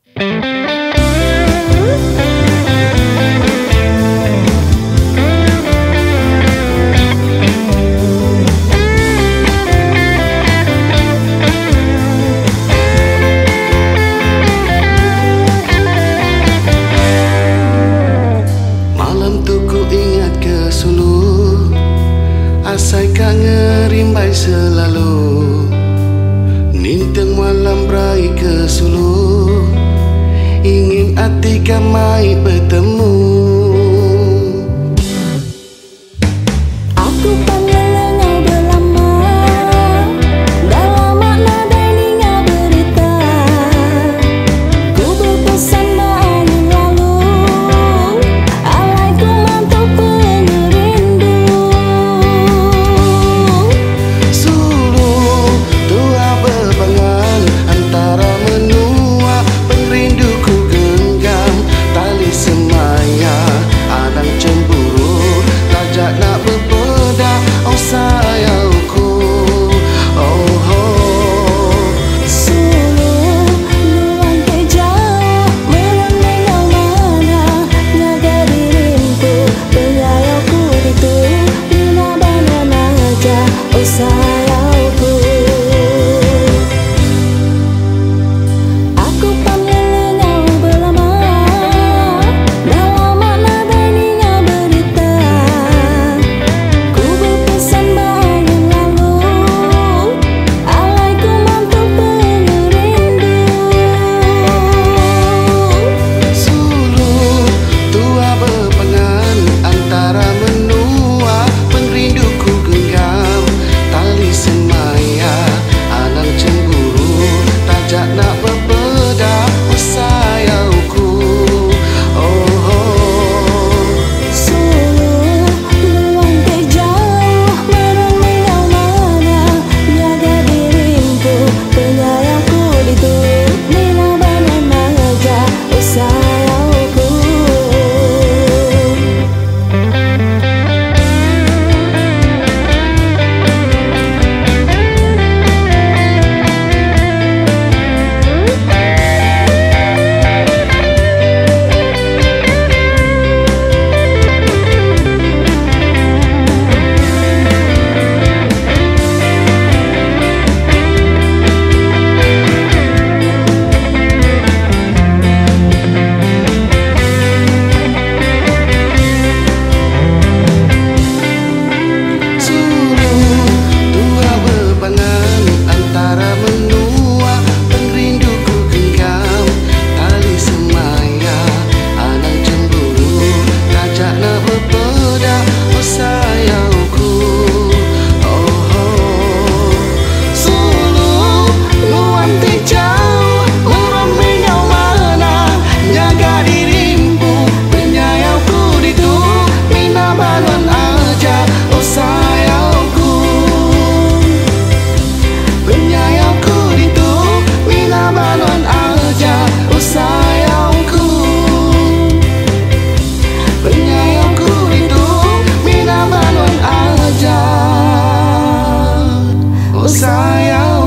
Asai ka ngerimbai selalu ninteng malam berai ke sulu, ingin hati kamai bertemu. Aku panggil engkau berlama, dalam makna dainya berita. Ku berpesan angin lalu, alaiku mantuk pengerindu. Suluh tua bebangan antara menua, perinduku genggam tali semaya, adang cemburu tajak nak berbeda. Oh sayangku, oh, oh. Suluh luang ke jauh, merenggang mana nyaga diriku, penyayauku itu bina banan aja. Oh sayangku, aku panggil engkau berlama, dalam makna dainya berita. Ku berpesan angin lalu, alaiku mantuk pengerindu. Suluh tua berpengan antara menua, perinduku genggam tali semaya, adang cemburu tajak nak berbeda. Oh sayangku, oh, oh. Suluh luang ke jauh, merenggang mana nyaga diriku, penyayangku itu bina banan aja. Oh sayangku, Suluh tua berpangan antara menua, perinduku genggam tali semaya, adang cemburu tajak nak berbeda. Oh sayangku, oh, oh. Suluh luang te jauh, merenggang mana nyaga dirimu, penyayangku itu mina balon aja. Oh sayangku, penyayangku itu mina balon aja. Oh sayangku, penyayangku itu mina balon aja. Oh sayang